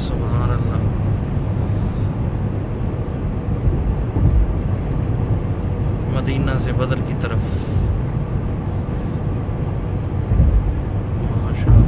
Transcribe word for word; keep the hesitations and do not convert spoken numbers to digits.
सुभान अल्लाह। मदीना से बदर की तरफ, माशा